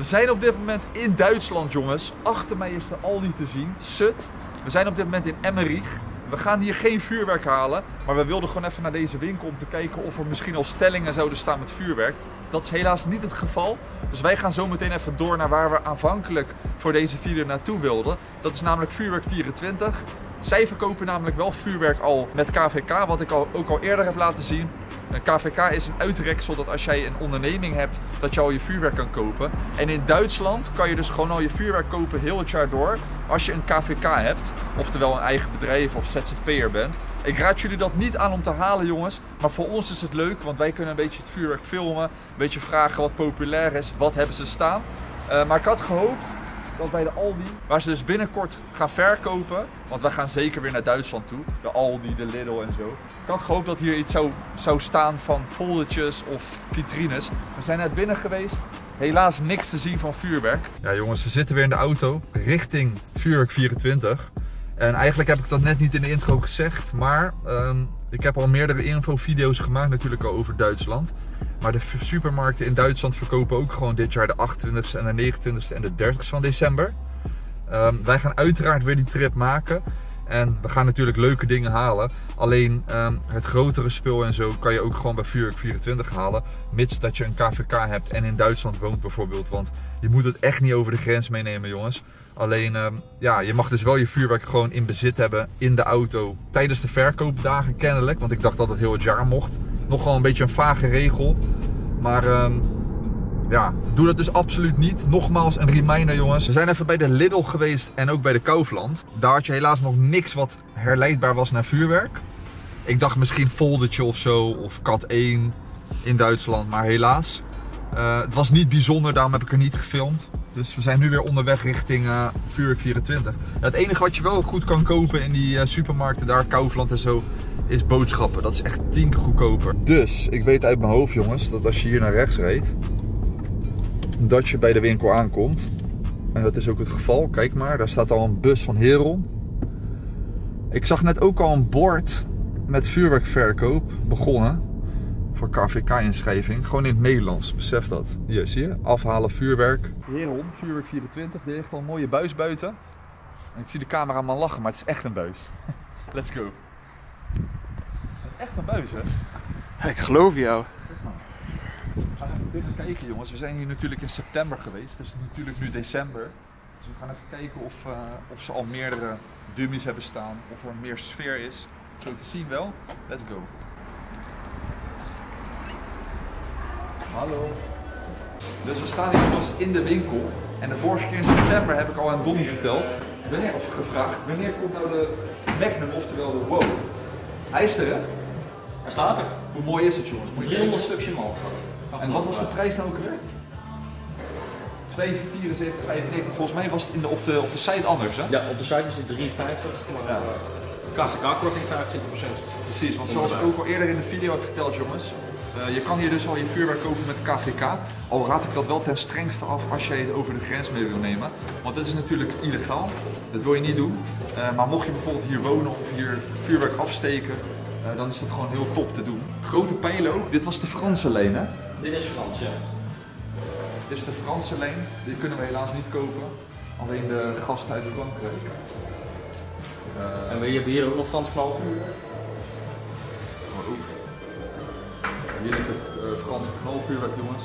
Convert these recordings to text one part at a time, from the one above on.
We zijn op dit moment in Duitsland, jongens. Achter mij is de Aldi te zien, Sut. We zijn op dit moment in Emmerich. We gaan hier geen vuurwerk halen, maar we wilden gewoon even naar deze winkel om te kijken of er misschien al stellingen zouden staan met vuurwerk. Dat is helaas niet het geval. Dus wij gaan zo meteen even door naar waar we aanvankelijk voor deze video naartoe wilden. Dat is namelijk Vuurwerk 24. Zij verkopen namelijk wel vuurwerk al met KVK, wat ik ook al eerder heb laten zien. Een KVK is een uitreksel dat als jij een onderneming hebt, dat je al je vuurwerk kan kopen. En in Duitsland kan je dus gewoon al je vuurwerk kopen heel het jaar door als je een KVK hebt. Oftewel een eigen bedrijf of ZZP'er bent. Ik raad jullie dat niet aan om te halen, jongens. Maar voor ons is het leuk, want wij kunnen een beetje het vuurwerk filmen. Een beetje vragen wat populair is, wat hebben ze staan. Maar ik had gehoopt dat bij de Aldi, waar ze dus binnenkort gaan verkopen, want wij gaan zeker weer naar Duitsland toe, de Aldi, de Lidl en zo. Ik had gehoopt dat hier iets zou staan van foldertjes of vitrines. We zijn net binnen geweest, helaas niks te zien van vuurwerk. Ja jongens, we zitten weer in de auto richting Vuurwerk 24. En eigenlijk heb ik dat net niet in de intro gezegd, maar ik heb al meerdere infovideo's gemaakt natuurlijk al over Duitsland. Maar de supermarkten in Duitsland verkopen ook gewoon dit jaar de 28e en de 29e en de 30e van december. Wij gaan uiteraard weer die trip maken. En we gaan natuurlijk leuke dingen halen. Alleen het grotere spul en zo kan je ook gewoon bij Vuurwerk 24 halen. Mits dat je een KVK hebt en in Duitsland woont bijvoorbeeld. Want je moet het echt niet over de grens meenemen, jongens. Alleen, ja, je mag dus wel je vuurwerk gewoon in bezit hebben in de auto tijdens de verkoopdagen kennelijk. Want ik dacht dat het heel het jaar mocht. Nogal een beetje een vage regel. Maar ja, doe dat dus absoluut niet. Nogmaals een reminder, jongens. We zijn even bij de Lidl geweest en ook bij de Kaufland. Daar had je helaas nog niks wat herleidbaar was naar vuurwerk. Ik dacht misschien foldertje of zo, of Kat 1 in Duitsland, maar helaas. Het was niet bijzonder, daarom heb ik er niet gefilmd. Dus we zijn nu weer onderweg richting Vuurwerk 24. Het enige wat je wel goed kan kopen in die supermarkten daar, Kaufland en zo, is boodschappen. Dat is echt 10 keer goedkoper. Dus ik weet uit mijn hoofd, jongens, dat als je hier naar rechts rijdt, dat je bij de winkel aankomt. En dat is ook het geval. Kijk maar, daar staat al een bus van Heron. Ik zag net ook al een bord met vuurwerkverkoop begonnen. Voor KVK-inschrijving. Gewoon in het Nederlands, besef dat. Hier, zie je? Afhalen vuurwerk. Heron, Vuurwerk 24. Die heeft al een mooie buis buiten. En ik zie de cameraman lachen, maar het is echt een buis. Let's go. Echt een buis, hè? Ik geloof jou. We gaan even kijken, jongens. We zijn hier natuurlijk in september geweest. Het is natuurlijk nu december. Dus we gaan even kijken of ze al meerdere dummies hebben staan. Of er meer sfeer is. Zo te zien wel. Let's go. Hallo. Dus we staan hier jongens in de winkel. En de vorige keer in september heb ik al aan Donnie verteld. Of gevraagd. Wanneer komt nou de Magnum, oftewel de WOW? Hij is er, hè? Hij staat er. Hoe mooi is het, jongens? 300 stuks in malt gehad. En wat was de prijs nou ook weer? 2,74,95. Volgens mij was het op de site anders, hè? Ja, op de site is het 3,50. Maar KVK-korting 25%. Precies, want zoals ik ook al eerder in de video heb verteld, jongens. Je kan hier dus al je vuurwerk kopen met KVK. Al raad ik dat wel ten strengste af als je het over de grens mee wil nemen. Want dat is natuurlijk illegaal. Dat wil je niet doen. Maar mocht je bijvoorbeeld hier wonen of hier vuurwerk afsteken, dan is dat gewoon heel top te doen. Grote pijlen ook. Dit was de Franse lijn, hè? Dit is Frans, ja. Dit is de Franse lijn. Dit kunnen we helaas niet kopen. Alleen de gasten uit Frankrijk. En we hebben hier ook nog Frans knalvuur. Maar ook. Hier ligt het Franse knalvuurwerk, jongens.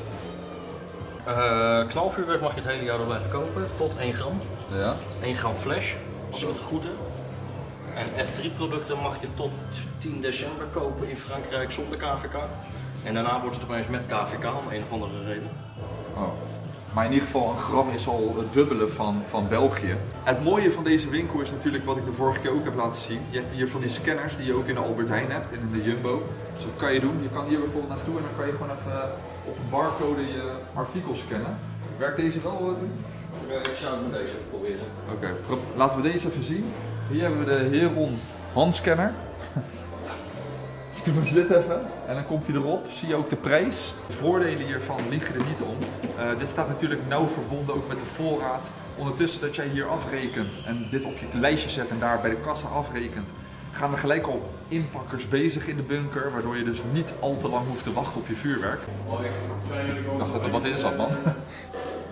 Knalvuurwerk mag je het hele jaar door blijven kopen, tot 1 gram. Ja. 1 gram flash, als het goede. En F3 producten mag je tot 10 december kopen in Frankrijk zonder KVK. En daarna wordt het opeens met KVK om een of andere reden. Oh. Maar in ieder geval, een gram is al het dubbele van België. Het mooie van deze winkel is natuurlijk wat ik de vorige keer ook heb laten zien. Je hebt hier van die scanners die je ook in de Albert Heijn hebt en in de Jumbo. Dus wat kan je doen? Je kan hier bijvoorbeeld naartoe en dan kan je gewoon even op een barcode je artikel scannen. Werkt deze wel? Ik zou het met deze even proberen. Oké, laten we deze even zien. Hier hebben we de Heron handscanner. Doe eens dit even en dan komt hij erop. Zie je ook de prijs. De voordelen hiervan liegen er niet om. Dit staat natuurlijk nauw verbonden ook met de voorraad. Ondertussen dat jij hier afrekent en dit op je lijstje zet en daar bij de kassa afrekent, gaan er gelijk al inpakkers bezig in de bunker, waardoor je dus niet al te lang hoeft te wachten op je vuurwerk. Ik dacht dat er wat in zat, man.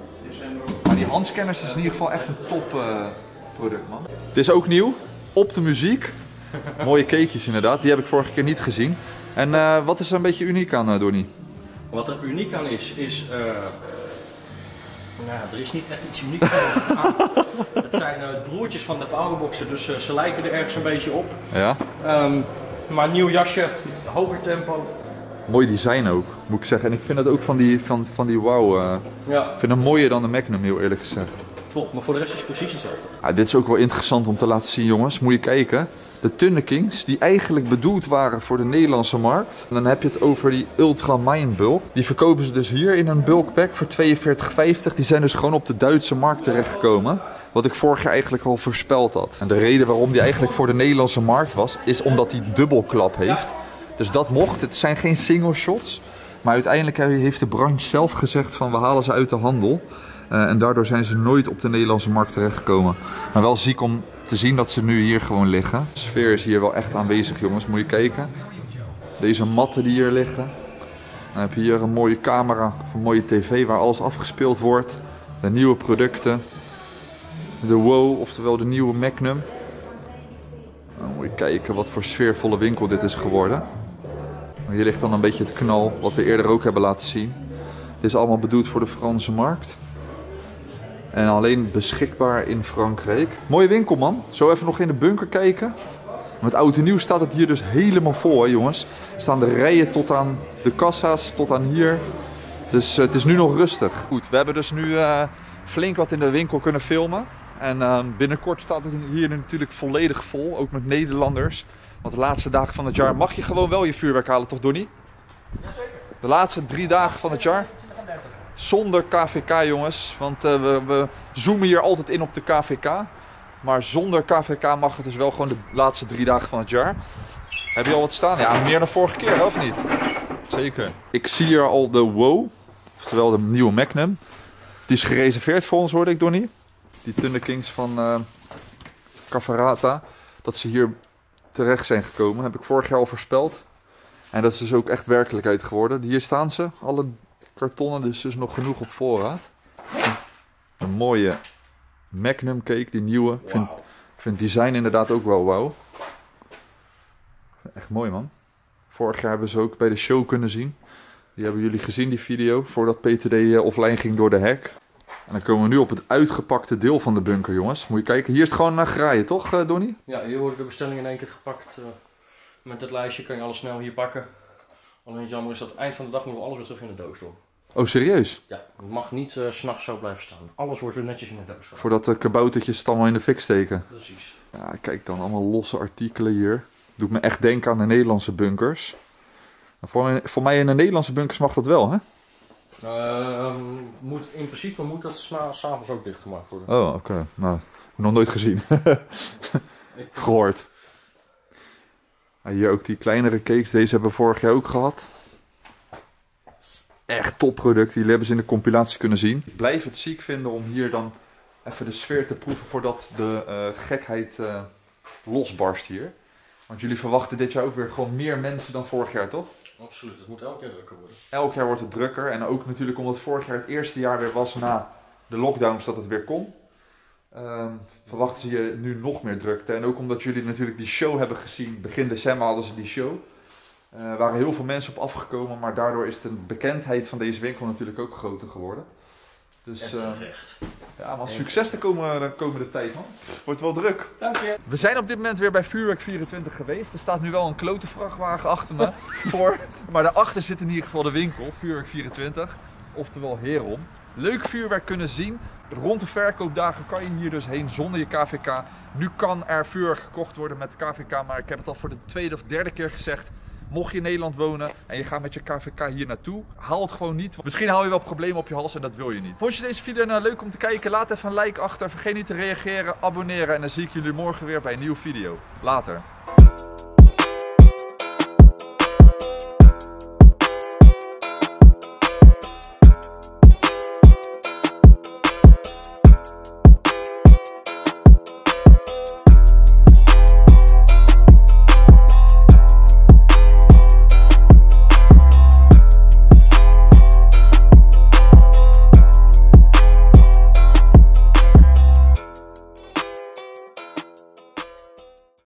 die handscanners is in ieder geval echt een top product, man. Het is ook nieuw. Op de muziek. Mooie cakejes inderdaad. Die heb ik vorige keer niet gezien. En wat is er een beetje uniek aan, Donnie? Wat er uniek aan is... Nou, er is niet echt iets unieks aan. Het zijn broertjes van de powerboxen, dus ze lijken er ergens een beetje op. Ja. Maar nieuw jasje, hoger tempo. Mooi design ook, moet ik zeggen. En ik vind het ook van die wow. Ja. Ik vind het mooier dan de Magnum, heel eerlijk gezegd. Klopt, maar voor de rest is het precies hetzelfde. Ja, dit is ook wel interessant om te laten zien, jongens. Moet je kijken. De Tunnekings, die eigenlijk bedoeld waren voor de Nederlandse markt. En dan heb je het over die Ultra Mine Bulk. Die verkopen ze dus hier in een bulkpack voor 42,50. Die zijn dus gewoon op de Duitse markt terechtgekomen. Wat ik vorig jaar eigenlijk al voorspeld had. En de reden waarom die eigenlijk voor de Nederlandse markt was, is omdat die dubbelklap heeft. Dus dat mocht. Het zijn geen single shots. Maar uiteindelijk heeft de branche zelf gezegd van we halen ze uit de handel. En daardoor zijn ze nooit op de Nederlandse markt terechtgekomen. Maar wel ziek om te zien dat ze nu hier gewoon liggen. De sfeer is hier wel echt aanwezig, jongens. Moet je kijken. Deze matten die hier liggen. Dan heb je hier een mooie camera, een mooie tv waar alles afgespeeld wordt. De nieuwe producten. De WOW, oftewel de nieuwe Magnum. Dan moet je kijken wat voor sfeervolle winkel dit is geworden. Hier ligt dan een beetje het knal, wat we eerder ook hebben laten zien. Dit is allemaal bedoeld voor de Franse markt. En alleen beschikbaar in Frankrijk. Mooie winkel, man. Zo even nog in de bunker kijken. Met oud en nieuw staat het hier dus helemaal vol, hè, jongens. Er staan de rijen tot aan de kassa's, tot aan hier. Dus het is nu nog rustig. Goed, we hebben dus nu flink wat in de winkel kunnen filmen. En binnenkort staat het hier natuurlijk volledig vol, ook met Nederlanders. Want de laatste dagen van het jaar mag je gewoon wel je vuurwerk halen, toch Donnie? Jazeker. De laatste 3 dagen van het jaar. Zonder KVK, jongens. Want we zoomen hier altijd in op de KVK. Maar zonder KVK mag het dus wel gewoon de laatste 3 dagen van het jaar. Heb je al wat staan? Ja, meer dan vorige keer, of niet? Zeker. Ik zie hier al de WOW. Oftewel de nieuwe Magnum. Die is gereserveerd voor ons, hoorde ik, Donnie. Die Tunnekings van Cavarata. Dat ze hier terecht zijn gekomen. Heb ik vorig jaar al voorspeld. En dat is dus ook echt werkelijkheid geworden. Hier staan ze. Alle kartonnen, dus nog genoeg op voorraad. Een mooie Magnum cake, die nieuwe. Ik vind het design inderdaad ook wel wauw. Echt mooi, man. Vorig jaar hebben ze ook bij de show kunnen zien. Die hebben jullie gezien, die video, voordat PTD offline ging door de hack. En dan komen we nu op het uitgepakte deel van de bunker, jongens. Moet je kijken, hier is het gewoon naar graaien, toch Donnie? Ja, hier worden de bestellingen in één keer gepakt. Met het lijstje kan je alles snel hier pakken. Alleen het jammer is dat het eind van de dag moeten we alles weer terug in de doos doen. Oh, serieus? Ja, het mag niet 's nachts zo blijven staan. Alles wordt weer netjes in de doos gedaan. Voordat de kaboutertjes het allemaal in de fik steken. Precies. Ja, kijk dan, allemaal losse artikelen hier. Doet me echt denken aan de Nederlandse bunkers. Voor mij in de Nederlandse bunkers mag dat wel, hè? In principe moet dat 's avonds ook dichtgemaakt worden. Oh, oké. Nou, nog nooit gezien. Gehoord. Hier ook die kleinere cakes. Deze hebben we vorig jaar ook gehad. Echt topproduct. Jullie hebben ze in de compilatie kunnen zien. Ik blijf het ziek vinden om hier dan even de sfeer te proeven voordat de gekheid losbarst hier. Want jullie verwachten dit jaar ook weer gewoon meer mensen dan vorig jaar, toch? Absoluut, het moet elk jaar drukker worden. Elk jaar wordt het drukker. En ook natuurlijk omdat vorig jaar het eerste jaar weer was na de lockdowns dat het weer kon. Verwachten ze hier nu nog meer drukte. En ook omdat jullie natuurlijk die show hebben gezien. Begin december hadden ze die show. Er waren heel veel mensen op afgekomen. Maar daardoor is de bekendheid van deze winkel natuurlijk ook groter geworden. Dus ja, man, succes de komende tijd, man. Wordt wel druk. Dank je. We zijn op dit moment weer bij Vuurwerk 24 geweest. Er staat nu wel een klote vrachtwagen achter me voor. Maar daarachter zit in ieder geval de winkel, Vuurwerk 24. Oftewel Heron. Leuk vuurwerk kunnen zien. Rond de verkoopdagen kan je hier dus heen zonder je KVK. Nu kan er vuurwerk gekocht worden met KVK. Maar ik heb het al voor de 2e of 3e keer gezegd. Mocht je in Nederland wonen en je gaat met je KVK hier naartoe, haal het gewoon niet. Misschien haal je wel problemen op je hals en dat wil je niet. Vond je deze video nou leuk om te kijken? Laat even een like achter. Vergeet niet te reageren, abonneren en dan zie ik jullie morgen weer bij een nieuwe video. Later.